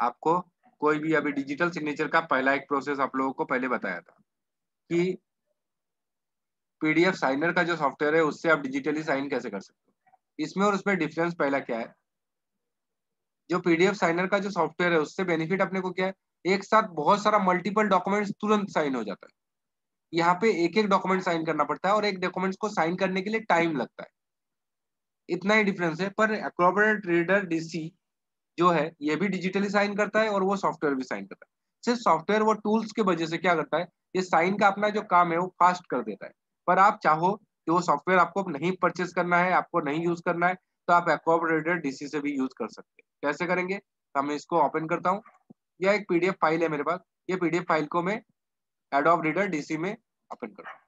आपको कोई भी अभी डिजिटल सिग्नेचर का पहला एक प्रोसेस आप लोगों को पहले बताया था कि पीडीएफ साइनर का जो सॉफ्टवेयर है उससे आप डिजिटली साइन कैसे कर सकते हो। इसमें और उसमें डिफरेंस पहला क्या है, जो पीडीएफ साइनर का जो सॉफ्टवेयर है उससे बेनिफिट अपने को क्या है, एक साथ बहुत सारा मल्टीपल डॉक्यूमेंट्स तुरंत साइन हो जाता है। यहाँ पे एक एक डॉक्यूमेंट साइन करना पड़ता है और एक डॉक्यूमेंट्स को साइन करने के लिए टाइम लगता है, इतना ही डिफरेंस है। पर एक्रोबेट रीडर डीसी जो है ये भी डिजिटली साइन करता है और वो सॉफ्टवेयर भी साइन करता है। सिर्फ सॉफ्टवेयर वो टूल्स की वजह से क्या करता है, ये साइन का अपना जो काम है वो फास्ट कर देता है। पर आप चाहो कि वो सॉफ्टवेयर आपको नहीं परचेस करना है, आपको नहीं यूज करना है, तो आप एक्रोबेट रीडर डीसी से भी यूज कर सकते हैं। कैसे करेंगे, तो मैं इसको ओपन करता हूँ। यह एक पीडीएफ फाइल है मेरे पास, ये पीडीएफ फाइल को मैं एडोब रीडर डीसी में ओपन करता हूँ।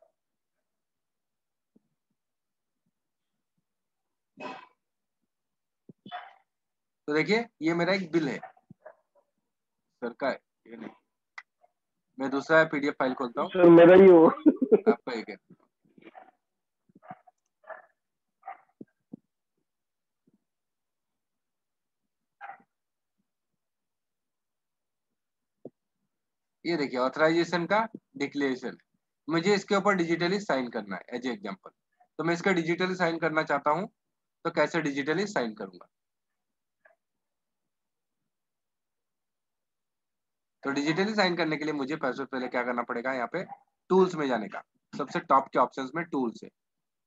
तो देखिए ये मेरा एक बिल है सर का है, ये नहीं। मैं दूसरा पीडीएफ फाइल खोलता हूँ, सर मेरा ही हो। आपका एक है। ये देखिए ऑथराइजेशन का डिक्लेरेशन, मुझे इसके ऊपर डिजिटली साइन करना है एज एग्जांपल। तो मैं इसका डिजिटली साइन करना चाहता हूँ, तो कैसे डिजिटली साइन करूंगा। तो डिजिटली साइन करने के लिए मुझे पहले क्या करना पड़ेगा, यहाँ पे टूल्स में जाने का। सबसे टॉप के ऑप्शंस में टूल्स है,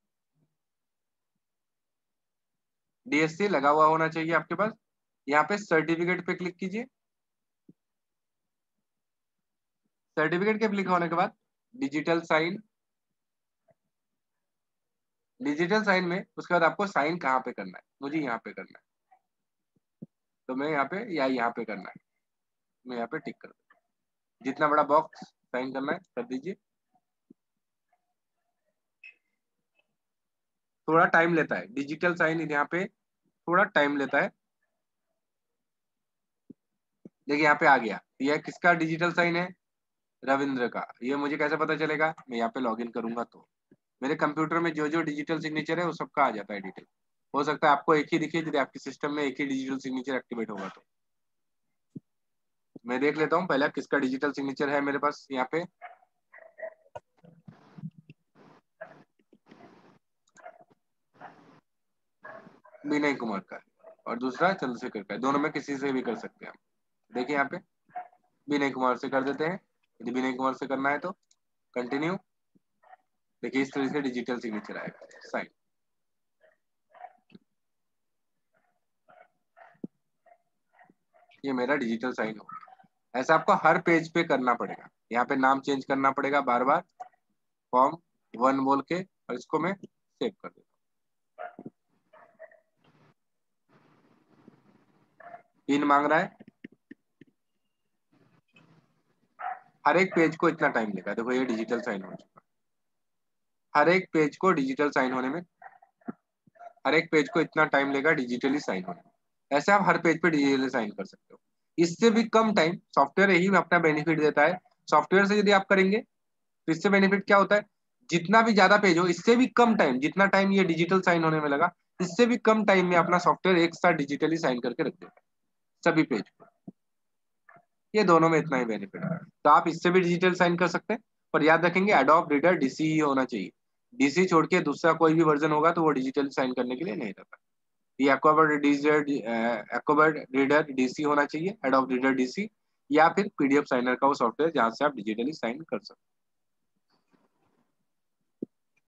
डीएससी लगा हुआ होना चाहिए आपके पास। यहाँ पे सर्टिफिकेट पे क्लिक कीजिए। सर्टिफिकेट के क्लिक होने के बाद डिजिटल साइन, डिजिटल साइन में उसके बाद आपको साइन कहाँ पे करना है, मुझे यहाँ पे करना है। तो मैं यहाँ पे या यहाँ पे करना है, मैं यहाँ पे टिक कर दूँ। जितना बड़ा बॉक्स साइन करना है कर दीजिए। थोड़ा टाइम लेता है डिजिटल साइन, यहाँ पे थोड़ा टाइम लेता है। देखिए यहाँ पे आ गया, यह किसका डिजिटल साइन है, रविंद्र का। ये मुझे कैसे पता चलेगा, मैं यहाँ पे लॉगिन करूंगा तो मेरे कंप्यूटर में जो जो डिजिटल सिग्नेचर है वो सबका आ जाता है डिटेल। हो सकता है आपको एक ही दिखे यदि आपके सिस्टम में एक ही डिजिटल सिग्नेचर एक्टिवेट होगा। तो मैं देख लेता हूँ पहले किसका डिजिटल सिग्नेचर है मेरे पास। यहाँ पे विनय कुमार का है और दूसरा चंद्रशेखर का है, दोनों में किसी से भी कर सकते हैं हम। देखिए यहाँ पे विनय कुमार से कर देते हैं, यदि विनय कुमार से करना है तो कंटिन्यू। देखिए इस तरह से डिजिटल सिग्नेचर आएगा साइन। ये मेरा डिजिटल साइन हो गया। ऐसा आपको हर पेज पे करना पड़ेगा। यहाँ पे नाम चेंज करना पड़ेगा बार बार, फॉर्म 1 बोल के, और इसको मैं सेव कर देता हूँ। पिन मांग रहा है, हर एक पेज को इतना टाइम लेगा। देखो ये डिजिटल साइन हो चुका है। हर एक पेज को डिजिटल साइन होने में, हर एक पेज को इतना टाइम लेगा डिजिटली साइन होने में। ऐसे आप हर पेज पे डिजिटली साइन कर सकते हो। इससे भी कम टाइम सॉफ्टवेयर यही अपना बेनिफिट देता है। सॉफ्टवेयर से यदि आप करेंगे तो इससे बेनिफिट क्या होता है, जितना भी ज्यादा पेज हो इससे भी कम टाइम, जितना टाइम ये डिजिटल साइन होने में लगा इससे भी कम टाइम में अपना सॉफ्टवेयर एक साथ डिजिटली साइन करके रख देता है सभी पेज को। ये दोनों में इतना ही बेनिफिट है। तो आप इससे भी डिजिटल साइन कर सकते हैं, पर याद रखेंगे एडोब रीडर डीसी ही होना चाहिए। डीसी छोड़ के दूसरा कोई भी वर्जन होगा तो वो डिजिटल साइन करने के लिए नहीं रहता। ये एक्वाबर्ट रीडर डीसी होना चाहिए, एडोब रीडर डीसी, या फिर पीडीएफ साइनर का वो सॉफ्टवेयर जहां से आप डिजिटली साइन कर सकते हैं।